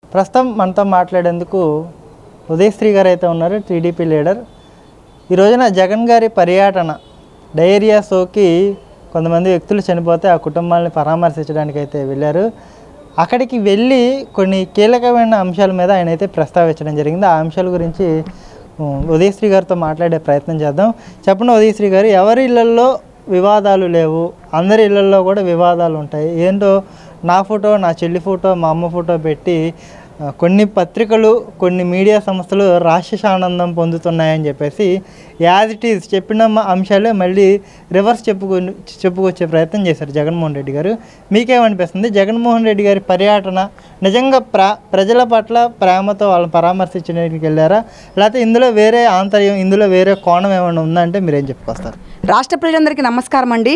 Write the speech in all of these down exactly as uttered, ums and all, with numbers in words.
ప్రస్తుతం మనతో మాట్లాడేందుకు ఉదయశ్రీ గారు అయితే ఉన్నారు, టీడీపీ లీడర్. ఈ రోజున జగన్ గారి పర్యటన డయేరియా సోకి కొంతమంది వ్యక్తులు చనిపోతే ఆ కుటుంబాలను పరామర్శించడానికి అయితే వెళ్ళారు. అక్కడికి వెళ్ళి కొన్ని కీలకమైన అంశాల మీద ఆయన అయితే ప్రస్తావించడం జరిగింది. ఆ అంశాల గురించి ఉదయశ్రీ గారితో మాట్లాడే ప్రయత్నం చేద్దాం. చెప్పండి ఉదయశ్రీ గారు, ఎవరి ఇళ్లలో వివాదాలు లేవు, అందరి ఇళ్లలో కూడా వివాదాలు ఉంటాయి. ఏంటో నా ఫోటో, నా చెల్లి ఫోటో, మా అమ్మ ఫోటో పెట్టి కొన్ని పత్రికలు, కొన్ని మీడియా సంస్థలు రాక్షస ఆనందం పొందుతున్నాయని చెప్పేసి యాజ్ ఇట్ ఈజ్ చెప్పిన అంశాలే మళ్ళీ రివర్స్ చెప్పుకు చెప్పుకొచ్చే ప్రయత్నం చేశారు జగన్మోహన్ రెడ్డి గారు. మీకేమనిపిస్తుంది? జగన్మోహన్ రెడ్డి గారి పర్యటన నిజంగా ప్ర ప్రజల పట్ల ప్రేమతో వాళ్ళని పరామర్శించడానికి వెళ్ళారా, లేకపోతే ఇందులో వేరే ఆంతర్యం, ఇందులో వేరే కోణం ఏమైనా ఉందంటే మీరేం చెప్పుకొస్తారు? రాష్ట్ర ప్రజలందరికీ నమస్కారం అండి.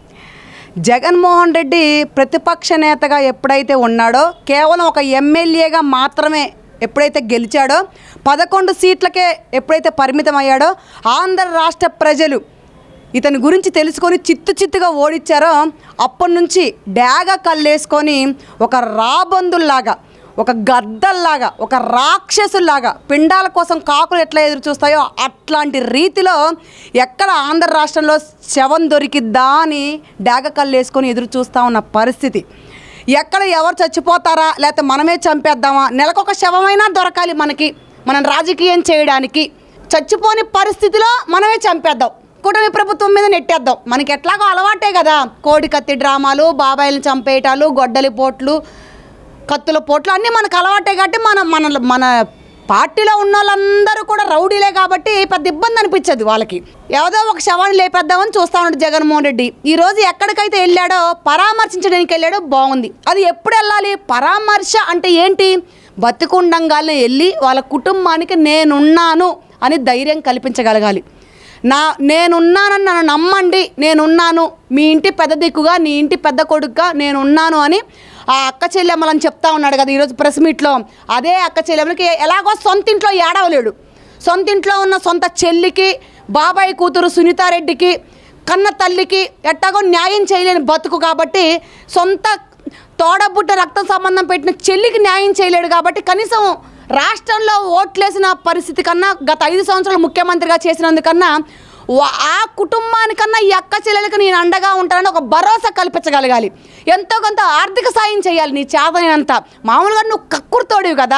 జగన్మోహన్ రెడ్డి ప్రతిపక్ష నేతగా ఎప్పుడైతే ఉన్నాడో, కేవలం ఒక ఎమ్మెల్యేగా మాత్రమే ఎప్పుడైతే గెలిచాడో, పదకొండు సీట్లకే ఎప్పుడైతే పరిమితం అయ్యాడో, ఆంధ్ర రాష్ట్ర ప్రజలు ఇతని గురించి తెలుసుకొని చిత్తు చిత్తుగా ఓడించారో, అప్పటి నుంచి డాగ కళ్ళేసుకొని ఒక రాబందుల్లాగా, ఒక గద్దల్లాగా, ఒక రాక్షసుల్లాగా పిండాల కోసం కాకులు ఎట్లా ఎదురు చూస్తాయో అట్లాంటి రీతిలో ఎక్కడ ఆంధ్ర రాష్ట్రంలో శవం దొరికిద్దా అని డాగ కళ్ళు వేసుకొని ఎదురు చూస్తూ ఉన్న పరిస్థితి. ఎక్కడ ఎవరు చచ్చిపోతారా, లేకపోతే మనమే చంపేద్దామా, నెలకొక శవమైనా దొరకాలి మనకి, మనం రాజకీయం చేయడానికి. చచ్చిపోని పరిస్థితిలో మనమే చంపేద్దాం, కూటమి ప్రభుత్వం మీద నెట్టేద్దాం. మనకి ఎట్లాగో అలవాటే కదా, కోడి కత్తి డ్రామాలు, బాబాయిలను చంపేయటాలు, గొడ్డలి పోట్లు, కత్తుల పోట్లు అన్నీ మనకు అలవాటే. కాబట్టి మన మన మన పార్టీలో ఉన్న వాళ్ళందరూ కూడా రౌడీలే కాబట్టి పెద్ద ఇబ్బంది అనిపించదు వాళ్ళకి. ఏదో ఒక శవాన్ని లేపేద్దామని చూస్తూ ఉన్నాడు జగన్మోహన్ రెడ్డి. ఈరోజు ఎక్కడికైతే వెళ్ళాడో, పరామర్శించడానికి వెళ్ళాడో, బాగుంది. అది ఎప్పుడు వెళ్ళాలి? పరామర్శ అంటే ఏంటి? బతికుండంగానే వెళ్ళి వాళ్ళ కుటుంబానికి నేనున్నాను అని ధైర్యం కల్పించగలగాలి. నా నేనున్నానని నన్ను నమ్మండి, నేనున్నాను, మీ ఇంటి పెద్ద దిక్కుగా, నీ ఇంటి పెద్ద కొడుకుగా నేనున్నాను అని ఆ అక్క చెల్లెమ్మలని చెప్తా ఉన్నాడు కదా ఈరోజు ప్రెస్ మీట్లో. అదే అక్క చెల్లెమ్మలకి ఎలాగో సొంత ఇంట్లో ఏడవలేడు. సొంత ఇంట్లో ఉన్న సొంత చెల్లికి, బాబాయ్ కూతురు సునీతారెడ్డికి, కన్న తల్లికి ఎట్టాగో న్యాయం చేయలేని బతుకు కాబట్టి, సొంత తోడబుట్ట రక్త సంబంధం పెట్టిన చెల్లికి న్యాయం చేయలేడు కాబట్టి, కనీసం రాష్ట్రంలో ఓట్లేసిన పరిస్థితి కన్నా, గత ఐదు సంవత్సరాలు ముఖ్యమంత్రిగా చేసినందుకన్నా ఆ కుటుంబానికన్నా ఈ అక్క చెల్లెలకు నేను అండగా ఉంటానని ఒక భరోసా కల్పించగలగాలి. ఎంతో కొంత ఆర్థిక సాయం చేయాలి నీ చేతనంత. మామూలుగా నువ్వు కక్కుర్తోడివి కదా,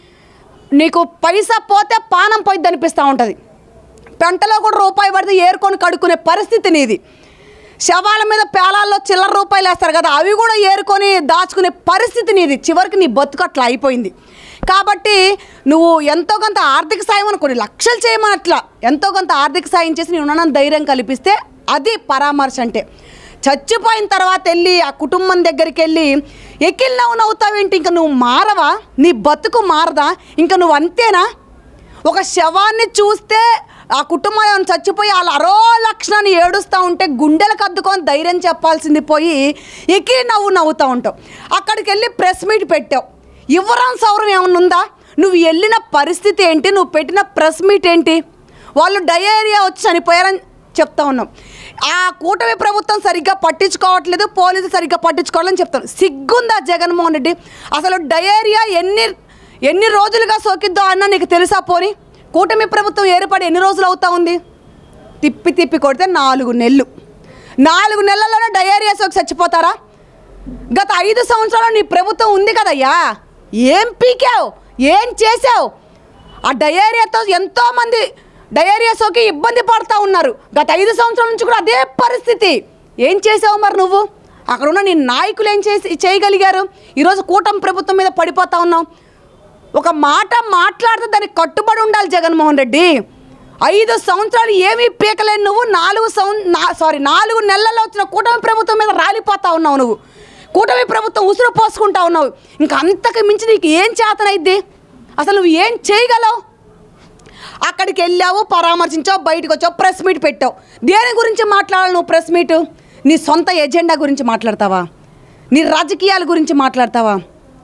నీకు పైసా పోతే పానం పోయిద్ది అనిపిస్తూ ఉంటుంది. పెంటలో కూడా రూపాయి పడితే ఏరుకొని కడుక్కునే పరిస్థితి నీది. శవాల మీద పేలాల్లో చిల్లర రూపాయలు వేస్తారు కదా, అవి కూడా ఏరుకొని దాచుకునే పరిస్థితి నీది. చివరికి నీ బతుకు అట్లా అయిపోయింది. కాబట్టి నువ్వు ఎంతో కొంత ఆర్థిక సాయం అనుకోని లక్షలు చేయమనట్లా ఎంతో కొంత ఆర్థిక సాయం చేసి నేను ఉన్నానని ధైర్యం కల్పిస్తే అది పరామర్శ అంటే. చచ్చిపోయిన తర్వాత వెళ్ళి ఆ కుటుంబం దగ్గరికి వెళ్ళి ఎక్కిల్ నవ్వు నవ్వుతావేంటి? ఇంకా నువ్వు మారవా? నీ బతుకు మారదా? ఇంకా నువ్వు అంతేనా? ఒక శవాన్ని చూస్తే ఆ కుటుంబం ఏమైనా చచ్చిపోయి వాళ్ళ అరో లక్షణాన్ని ఏడుస్తూ ఉంటే గుండెలకు అద్దుకొని ధైర్యం చెప్పాల్సింది పోయి ఎక్కిలి నవ్వు నవ్వుతూ ఉంటావు. అక్కడికి వెళ్ళి ప్రెస్ మీట్ పెట్టావు. ఇవ్వరాని సౌరం ఏమన్నా ఉందా? నువ్వు వెళ్ళిన పరిస్థితి ఏంటి? నువ్వు పెట్టిన ప్రెస్ మీట్ ఏంటి? వాళ్ళు డయేరియా వచ్చి చనిపోయారని చెప్తా ఉన్నాం. ఆ కూటమి ప్రభుత్వం సరిగ్గా పట్టించుకోవట్లేదు, పోలీసు సరిగ్గా పట్టించుకోవాలని చెప్తాను. సిగ్గుందా జగన్మోహన్ రెడ్డి? అసలు డయేరియా ఎన్ని ఎన్ని రోజులుగా సోకిద్దో అన్న నీకు తెలుసా? పోని కూటమి ప్రభుత్వం ఏర్పడి ఎన్ని రోజులు అవుతా ఉంది? తిప్పి తిప్పి కొడితే నాలుగు నెలలు నాలుగు నెలల్లోనే డయేరియా సోకి చచ్చిపోతారా? గత ఐదు సంవత్సరాలు నీ ప్రభుత్వం ఉంది కదయ్యా, ఏం పీకావు, ఏం చేసావు? ఆ డయేరియాతో ఎంతోమంది డయేరియా సోకి ఇబ్బంది పడుతూ ఉన్నారు. గత ఐదు సంవత్సరాల నుంచి కూడా అదే పరిస్థితి. ఏం చేసావు మరి నువ్వు? అక్కడ ఉన్న నీ నాయకులు ఏం చేసి చేయగలిగారు? ఈరోజు కూటమి ప్రభుత్వం మీద పడిపోతా ఉన్నావు. ఒక మాట మాట్లాడితే దానికి కట్టుబడి ఉండాలి జగన్మోహన్ రెడ్డి. ఐదు సంవత్సరాలు ఏమీ పీకలేని నువ్వు నాలుగు సం సారీ నాలుగు నెలల్లో వచ్చిన కూటమి ప్రభుత్వం మీద రాలిపోతా ఉన్నావు. నువ్వు కూటమి ప్రభుత్వం ఉసురు పోసుకుంటా ఉన్నావు. ఇంకా అంతకు మించి నీకు ఏం చేతనైద్ది? అసలు నువ్వు ఏం చేయగలవు? అక్కడికి వెళ్ళావు, పరామర్శించావు, బయటకు వచ్చావు, ప్రెస్ మీట్ పెట్టావు. దేని గురించి మాట్లాడాలి నువ్వు ప్రెస్ మీటు? నీ సొంత ఎజెండా గురించి మాట్లాడతావా? నీ రాజకీయాల గురించి మాట్లాడతావా?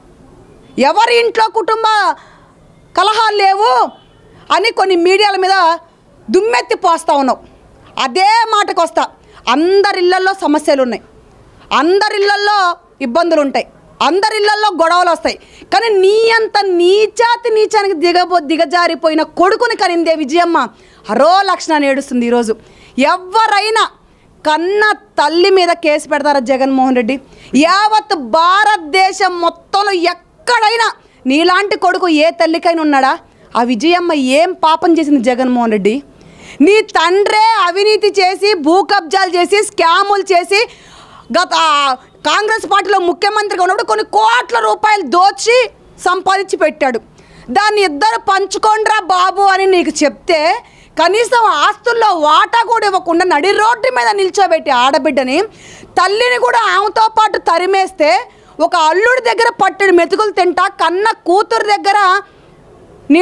ఎవరి ఇంట్లో కుటుంబ కలహాలు లేవు అని కొన్ని మీడియాల మీద దుమ్మెత్తి పోస్తూ ఉన్నావు. అదే మాటకు వస్తా. అందరి ఇళ్లల్లో సమస్యలు ఉన్నాయి, అందరి ఇళ్లల్లో ఇబ్బందులు ఉంటాయి. అందరి ఇళ్లలో గొడవలు వస్తాయి. కానీ నీ అంత నీచాతి నీచానికి దిగబో దిగజారిపోయిన కొడుకుని కనిందే విజయమ్మ హరో లక్షణాన్ని ఏడుస్తుంది. ఈరోజు ఎవరైనా కన్న తల్లి మీద కేసు పెడతారా జగన్మోహన్ రెడ్డి? యావత్ భారతదేశం మొత్తంలో ఎక్కడైనా నీలాంటి కొడుకు ఏ తల్లికైనా ఉన్నాడా? ఆ విజయమ్మ ఏం పాపం చేసింది జగన్మోహన్ రెడ్డి? నీ తండ్రే అవినీతి చేసి భూ కబ్జాలు చేసి స్కాములు చేసి గత కాంగ్రెస్ పార్టీలో ముఖ్యమంత్రిగా ఉన్నప్పుడు కొన్ని కోట్ల రూపాయలు దోచి సంపాదించి పెట్టాడు. దాన్ని ఇద్దరు పంచుకోండిరా బాబు అని నీకు చెప్తే కనీసం ఆస్తుల్లో వాటా కూడా ఇవ్వకుండా నడి రోడ్డు మీద నిల్చోబెట్టి ఆడబిడ్డని తల్లిని కూడా ఆమెతో పాటు తరిమేస్తే ఒక అల్లుడి దగ్గర పట్టెడు మెతుకులు తింటా కన్న కూతురు దగ్గర నీ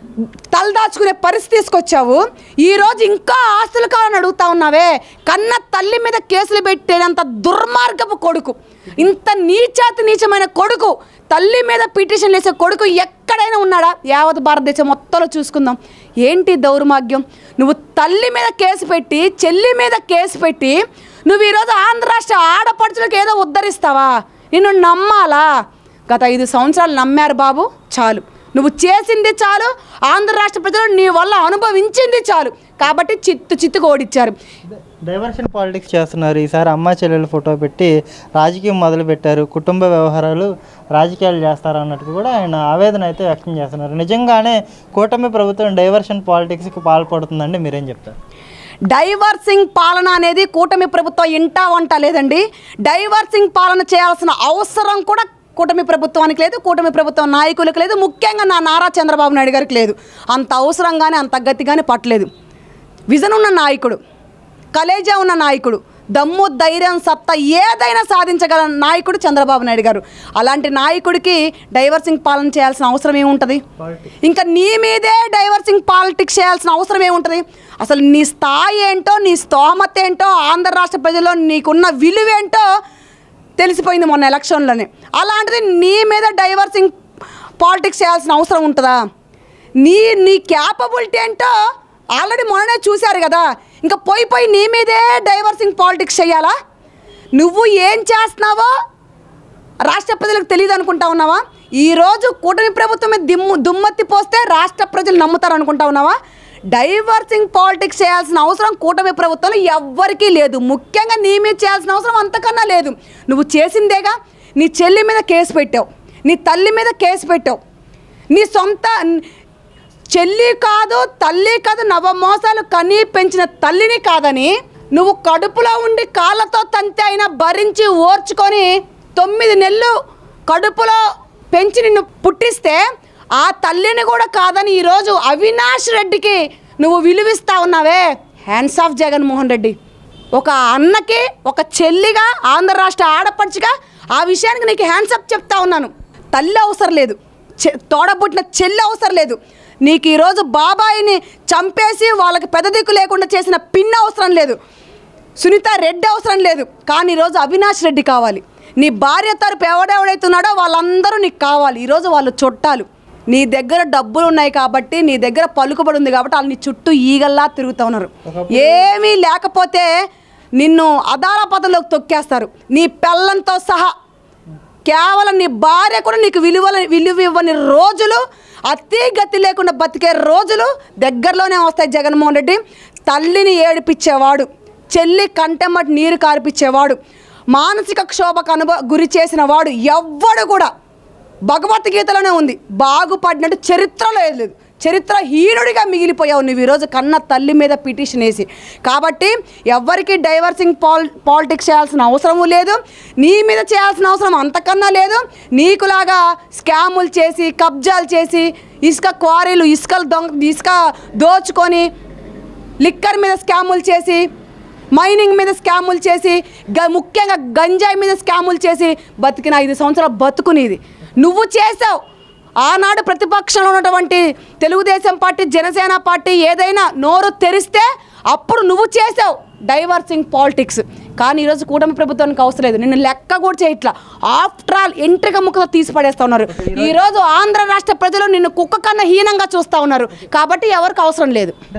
తలదాచుకునే పరిస్థితి తీసుకొచ్చావు. ఈరోజు ఇంకా ఆస్తులు కావాలని అడుగుతా ఉన్నావే. కన్న తల్లి మీద కేసులు పెట్టేంత దుర్మార్గపు కొడుకు, ఇంత నీచాతి నీచమైన కొడుకు, తల్లి మీద పిటిషన్ వేసే కొడుకు ఎక్కడైనా ఉన్నాడా? యావత్ భారతదేశం మొత్తంలో చూసుకుందాం. ఏంటి దౌర్భాగ్యం? నువ్వు తల్లి మీద కేసు పెట్టి చెల్లి మీద కేసు పెట్టి నువ్వు ఈరోజు ఆంధ్ర రాష్ట్ర ఆడపడుచులకు ఏదో ఉద్ధరిస్తావా? నిన్ను నమ్మాలా? గత ఐదు సంవత్సరాలు నమ్మారు బాబు, చాలు. నువ్వు చేసింది చాలు, ఆంధ్ర రాష్ట్ర ప్రజలు నీ వల్ల అనుభవించింది చాలు. కాబట్టి చిత్తు చిత్తుకు ఓడిచ్చారు. డైవర్షన్ పాలిటిక్స్ చేస్తున్నారు. ఈసారి అమ్మా చెల్లెల ఫోటో పెట్టి రాజకీయం మొదలుపెట్టారు. కుటుంబ వ్యవహారాలు రాజకీయాలు చేస్తారు అన్నట్టు కూడా ఆయన ఆవేదన అయితే వ్యక్తం చేస్తున్నారు. నిజంగానే కూటమి ప్రభుత్వం డైవర్షన్ పాలిటిక్స్కి పాల్పడుతుందండి, మీరేం చెప్తారు? డైవర్సింగ్ పాలన అనేది కూటమి ప్రభుత్వం ఇంటా వంట లేదండి. డైవర్సింగ్ పాలన చేయాల్సిన అవసరం కూడా కూటమి ప్రభుత్వానికి లేదు, కూటమి ప్రభుత్వం నాయకులకు లేదు, ముఖ్యంగా నా నారా చంద్రబాబు నాయుడు గారికి లేదు. అంత అవసరంగానే అంత గతిగానే పట్టలేదు. విజన్ ఉన్న నాయకుడు, కలేజా ఉన్న నాయకుడు, దమ్ము ధైర్యం సత్తా ఏదైనా సాధించగల నాయకుడు చంద్రబాబు నాయుడు గారు. అలాంటి నాయకుడికి డైవర్సింగ్ పాలన చేయాల్సిన అవసరం ఏముంటుంది? ఇంకా నీ మీదే డైవర్సింగ్ పాలిటిక్స్ చేయాల్సిన అవసరం ఏముంటుంది? అసలు నీ స్థాయి ఏంటో, నీ స్తోమత ఏంటో, ఆంధ్ర రాష్ట్ర ప్రజల్లో నీకున్న విలువేంటో తెలిసిపోయింది మొన్న ఎలక్షన్లోనే. అలాంటిది నీ మీద డైవర్సింగ్ పాలిటిక్స్ చేయాల్సిన అవసరం ఉంటుందా? నీ నీ క్యాపబిలిటీ ఏంటో ఆల్రెడీ మొన్ననే చూశారు కదా. ఇంకా పోయి పోయి నీ మీదే డైవర్సింగ్ పాలిటిక్స్ చేయాలా? నువ్వు ఏం చేస్తున్నావో రాష్ట్ర ప్రజలకు తెలియదు అనుకుంటా ఉన్నావా? ఈరోజు కూటమి ప్రభుత్వం మీద దిమ్ము దుమ్మెత్తి పోస్తే రాష్ట్ర ప్రజలు నమ్ముతారు అనుకుంటా ఉన్నావా? డైవర్సింగ్ పాలిటిక్స్ చేయాల్సిన అవసరం కూటమి ప్రభుత్వంలో ఎవ్వరికీ లేదు. ముఖ్యంగా నీ మీద చేయాల్సిన అవసరం అంతకన్నా లేదు. నువ్వు చేసిందేగా. నీ చెల్లి మీద కేసు పెట్టావు, నీ తల్లి మీద కేసు పెట్టావు. నీ సొంత చెల్లి కాదు, తల్లి కాదు, నవమోసాలు కనీ పెంచిన తల్లిని కాదని నువ్వు కడుపులో ఉండి కాళ్ళతో తంతే అయినా భరించి ఓర్చుకొని తొమ్మిది నెలలు కడుపులో పెంచి నిన్ను పుట్టిస్తే ఆ తల్లిని కూడా కాదని ఈరోజు అవినాష్ రెడ్డికి నువ్వు విలువిస్తా ఉన్నావే. Hands off Jaganmohan Reddy. ఒక అన్నకి ఒక చెల్లిగా, ఆంధ్ర రాష్ట్ర ఆడపడుచుగా ఆ విషయానికి నీకు హ్యాండ్స్ అప్ చెప్తా ఉన్నాను. తల్లి అవసరం లేదు, చె తోడబుట్టిన చెల్లి అవసరం లేదు. నీకు ఈరోజు బాబాయిని చంపేసి వాళ్ళకి పెద్ద దిక్కు లేకుండా చేసిన పిన్ అవసరం లేదు, సునీత రెడ్డి అవసరం లేదు. కానీ ఈరోజు అవినాష్ రెడ్డి కావాలి. నీ భార్య తరపు ఎవడెవడైతున్నాడో వాళ్ళందరూ నీకు కావాలి. ఈరోజు వాళ్ళు చుట్టాలు. నీ దగ్గర డబ్బులు ఉన్నాయి కాబట్టి, నీ దగ్గర పలుకుబడి ఉంది కాబట్టి వాళ్ళు నీ చుట్టూ ఈగల్లా తిరుగుతూ ఉన్నారు. ఏమీ లేకపోతే నిన్ను అదాలపదలోకి తొక్కేస్తారు, నీ పెళ్ళంతో సహా. కేవలం నీ భార్య కూడా నీకు విలువ విలువ ఇవ్వని రోజులు, అతి గతి లేకుండా బతికే రోజులు దగ్గరలోనే వస్తాయి. జగన్మోహన్ రెడ్డి తల్లిని ఏడిపించేవాడు, చెల్లి కంటెమ్మటి నీరు కార్పించేవాడు, మానసిక క్షోభకు అనుభవ గురి చేసిన వాడు ఎవ్వడు కూడా భగవద్గీతలోనే ఉంది. బాగుపడినట్టు చరిత్రలో లేదు. చరిత్రహీనుడిగా మిగిలిపోయావు నువ్వు ఈరోజు కన్న తల్లి మీద పిటిషన్ వేసి. కాబట్టి ఎవరికి డైవర్సింగ్ పాల్ పాలిటిక్స్ చేయాల్సిన అవసరము లేదు, నీ మీద చేయాల్సిన అవసరం అంతకన్నా లేదు. నీకులాగా స్కాములు చేసి, కబ్జాలు చేసి, ఇసుక క్వారీలు, ఇసుకలు దొంగ ఇసుక దోచుకొని, లిక్కర్ మీద స్కాములు చేసి, మైనింగ్ మీద స్కాములు చేసి, గ ముఖ్యంగా గంజాయి మీద స్కాములు చేసి బతికిన ఐదు సంవత్సరాలు బతుకునేది నువ్వు చేసావు. ఆనాడు ప్రతిపక్షంలో ఉన్నటువంటి తెలుగుదేశం పార్టీ, జనసేన పార్టీ ఏదైనా నోరు తెరిస్తే అప్పుడు నువ్వు చేసావు డైవర్సింగ్ పాలిటిక్స్. కానీ ఈరోజు కూటమి ప్రభుత్వానికి అవసరం లేదు. నిన్ను లెక్క కూడా చేయట్లా. ఆఫ్టర్ ఆల్ ఎంట్రిక ముక్కతో తీసి పడేస్తూ ఉన్నారు. ఈరోజు ఆంధ్ర రాష్ట్ర ప్రజలు నిన్ను కుక్క కన్నా హీనంగా చూస్తూ ఉన్నారు. కాబట్టి ఎవరికి అవసరం లేదు.